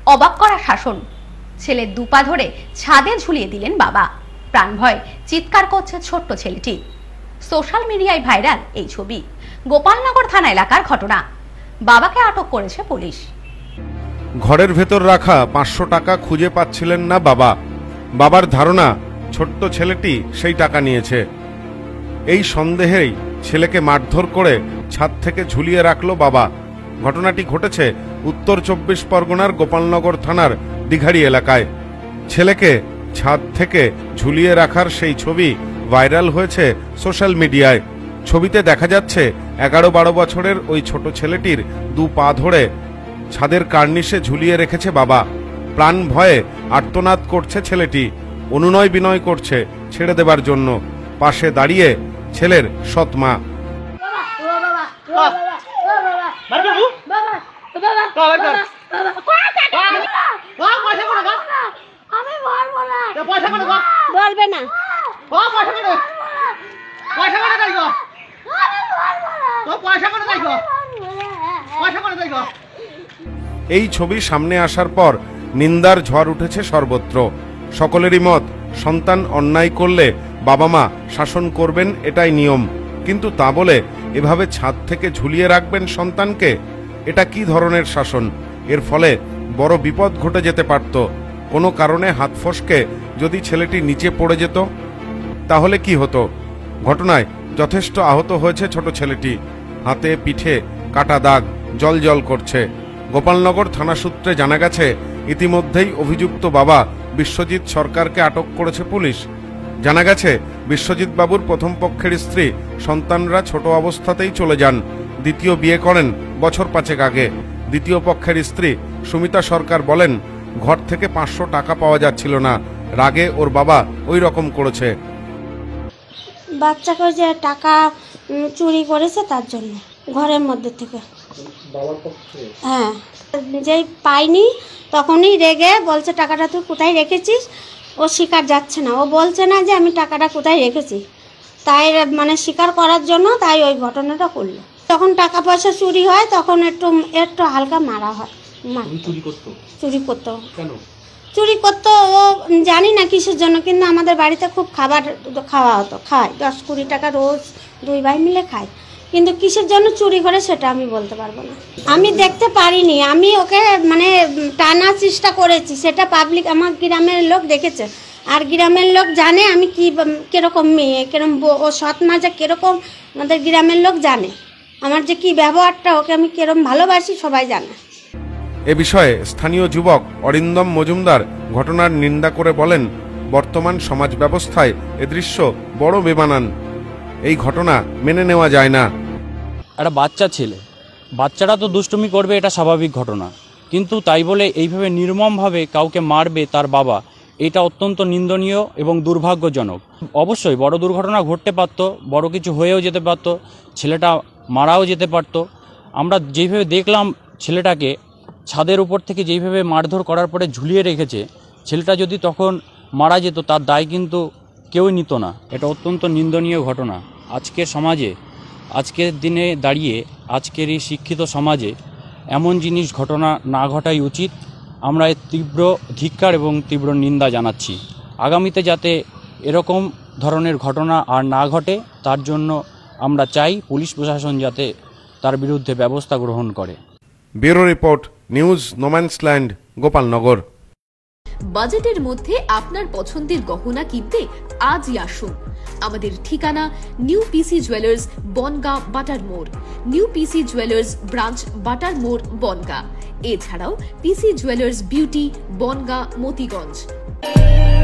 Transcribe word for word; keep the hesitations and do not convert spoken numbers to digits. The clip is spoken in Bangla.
অবাক করা শাসন। ছেলের দুপা ধরে ছাদে ঝুলিয়ে দিলেন বাবা। প্রাণ ভয় চিৎকার করছে ছোট্ট ছেলেটি। সোশ্যাল মিডিয়ায় ভাইরাল এই ছবি। গোপালনগর থানা এলাকার ঘটনা। বাবাকে আটক করেছে পুলিশ। ঘরের ভেতর রাখা পাঁচশো টাকা খুঁজে পাচ্ছিলেন না বাবা। বাবার ধারণা ছোট্ট ছেলেটি সেই টাকা নিয়েছে। এই সন্দেহেই ছেলেকে মারধর করে ছাদ থেকে ঝুলিয়ে রাখলো বাবা। ঘটনাটি ঘটেছে উত্তর চব্বিশ পরগনার গোপালনগর থানার দিঘাড়ি এলাকায়। ছেলেকে ছাদ থেকে ঝুলিয়ে রাখার সেই ছবি ভাইরাল হয়েছে সোশ্যাল মিডিয়ায়। ছবিতে দেখা যাচ্ছে এগারো বারো বছরের ওই ছোট ছেলেটির দু পা ধরে ছাদের কার্নিশে ঝুলিয়ে রেখেছে বাবা। প্রাণ ভয়ে আর্তনাদ করছে ছেলেটি, অনুনয় বিনয় করছে ছেড়ে দেবার জন্য। পাশে দাঁড়িয়ে ছেলের সৎ মা। এই ছবি সামনে আসার পর নিন্দার ঝড় উঠেছে সর্বত্র। সকলেরই মত, সন্তান অন্যায় করলে বাবা মা শাসন করবেন, এটাই নিয়ম। কিন্তু তা বলে এভাবে ছাদ থেকে ঝুলিয়ে রাখবেন সন্তানকে? এটা কি ধরনের শাসন? এর ফলে বড় বিপদ ঘটে যেতে পারত। কোনো কারণে হাত ফসকে যদি ছেলেটি নিচে পড়ে যেত, তাহলে কি হতো? ঘটনায় যথেষ্ট আহত হয়েছে ছোট ছেলেটি। হাতে পিঠে কাটা দাগ, জল জল করছে। গোপালনগর থানা সূত্রে জানা গেছে, ইতিমধ্যেই অভিযুক্ত বাবা বিশ্বজিৎ সরকারকে আটক করেছে পুলিশ। জানা গেছে, বিশ্বজিৎ বাবুর প্রথম পক্ষের স্ত্রী সন্তানরা ছোট অবস্থাতেই চলে যান। দ্বিতীয় বিয়ে করেন বছর পাঁচেক আগে। দ্বিতীয় পক্ষের স্ত্রী সুমিতা সরকার বলেন, ঘর থেকে পাঁচশো টাকা পাওয়া যাচ্ছিল না, রাগে ওর বাবা ওই রকম করেছে। বাচ্চাকে যে টাকা চুরি করেছে তার জন্য ঘরের মধ্যে থেকে। হ্যাঁ, যেই পাইনি তখনই রেগে বলছে টাকাটা তুই কোথায় রেখেছিস। ও স্বীকার যাচ্ছে না, ও বলছে না যে আমি টাকাটা কোথায় রেখেছি। তাই মানে স্বীকার করার জন্য তাই ওই ঘটনাটা করলো। যখন টাকা পয়সা চুরি হয় তখন একটু একটু হালকা মারা হয়। চুরি করতো চুরি করতো কেন চুরি করতো ও জানি না কিসের জন্য, কিন্তু আমাদের বাড়িতে খুব খাবার খাওয়া হতো, খায় দশ কুড়ি টাকা রোজ দুই ভাই মিলে খায়। কিন্তু কিসের জন্য চুরি করে সেটা আমি বলতে পারবো না। আমি দেখতে পারিনি, আমি ওকে মানে টানার চেষ্টা করেছি, সেটা পাবলিক আমার গ্রামের লোক দেখেছে। আর গ্রামের লোক জানে আমি কি কিরকম মেয়ে, কিরকম ও সৎ মা যে কিরকম, আমাদের গ্রামের লোক জানে আমার যে কি ব্যবহারটা, ওকে আমি কিরকম ভালোবাসি সবাই জানে। এ বিষয়ে স্থানীয় যুবক অরিন্দম মজুমদার ঘটনার নিন্দা করে বলেন, বর্তমান সমাজ ব্যবস্থায় এ দৃশ্য বড় বেমানান। এই ঘটনা মেনে নেওয়া যায় না। একটা বাচ্চা ছেলে, বাচ্চারা তো দুষ্টুমি করবে, এটা স্বাভাবিক ঘটনা। কিন্তু তাই বলে এইভাবে নির্মমভাবে কাউকে মারবে তার বাবা, এটা অত্যন্ত নিন্দনীয় এবং দুর্ভাগ্যজনক। অবশ্যই বড় দুর্ঘটনা ঘটতে পারত, বড় কিছু হয়েও যেতে পারত, ছেলেটা মারাও যেতে পারত। আমরা যেইভাবে দেখলাম ছেলেটাকে ছাদের উপর থেকে যেইভাবে মারধর করার পরে ঝুলিয়ে রেখেছে, ছেলেটা যদি তখন মারা যেত তার দায় কিন্তু কেউই নিত না। এটা অত্যন্ত নিন্দনীয় ঘটনা। আজকের সমাজে, আজকের দিনে দাঁড়িয়ে, আজকের এই শিক্ষিত সমাজে এমন জিনিস ঘটনা না ঘটাই উচিত। আমরা এর তীব্র ধিক্কার এবং তীব্র নিন্দা জানাচ্ছি। আগামীতে যাতে এরকম ধরনের ঘটনা আর না ঘটে, তার জন্য আমরা চাই পুলিশ প্রশাসন যাতে তার বিরুদ্ধে ব্যবস্থা গ্রহণ করে। Bureau report, news no man's land, Gopalnagar. বাজেটের মধ্যে আপনার পছন্দের গহনা কিনতে আজই আসুন। আমাদের ঠিকানা নিউ পিসি জুয়েলার্স, বনগাঁ, বাটার মোড়। নিউ পিসি জুয়েলার্স ব্রাঞ্চ, বাটার মোড়, বনগাঁ। এছাড়াও PC jewellers beauty, Bongaon, Motiganj.